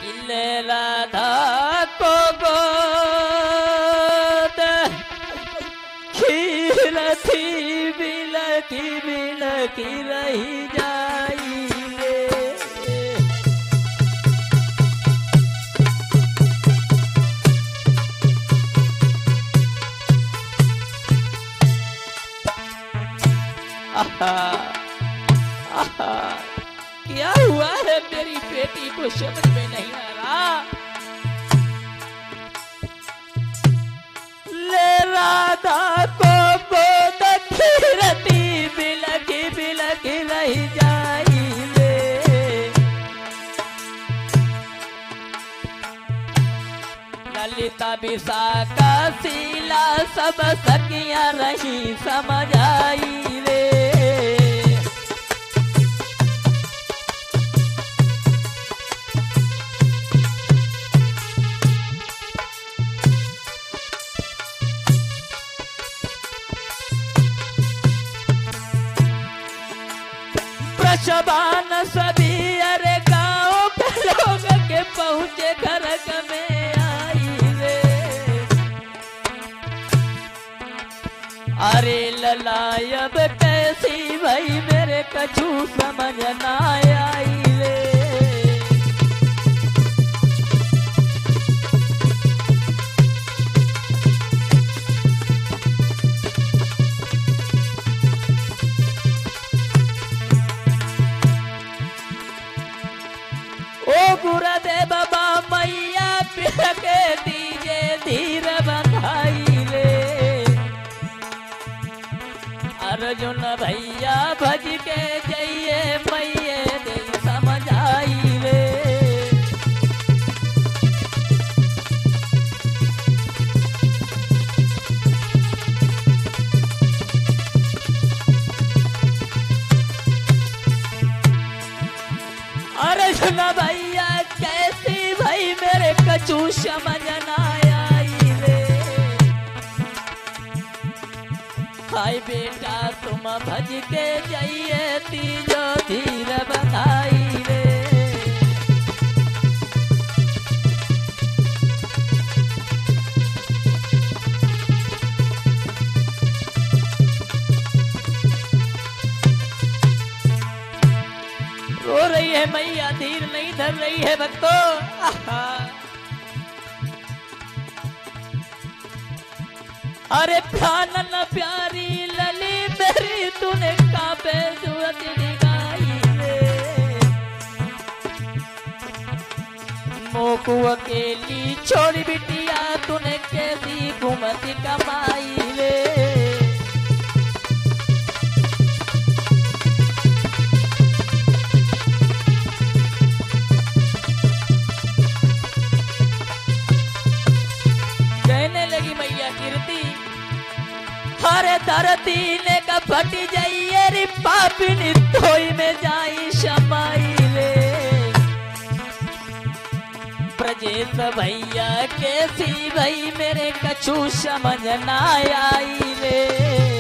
किले राधा को गोद खीर थी बिलकी बिलकी रही जाई रे। आहा, आहा, क्या हुआ है मेरी बेटी को समझ में नहीं आ रहा। ले राधा को गोद खीरती बिलकी बिलकी रही जाई ले। ललिता विशाखा शीला सब सखियां रही समझ आई रे। शबान सभी अरे गाँव के लोग के पहुँचे घर में आई रे। अरे ललायब कैसी भाई मेरे कछु समझ ना आई रे। गुरुदेव बाबा मैया के दीजे धीर बंधाई रे। अर्जुन भैया भज के जइए मैये दे समझाई रे। अर्जुन भैया कैसी भाई मेरे कछु समझ ना आई रे। हाय बेटा तुम भज के जाइए तीजो धीर बधाई रे। रो रही है मैया, धीर नहीं धर रही है भक्तों। अरे प्यानन प्यारी लली मेरी तूने काबे सूरत दिखाई रे। मोकू अकेली छोड़ी बिटिया तूने कैसी घूमती कमाई रे। हरे धरती ने का फटी जाइए रे पापिनी धोई में जाई शमाई ले। ब्रजेश भैया कैसी भाई मेरे कछु समझ ना आई रे।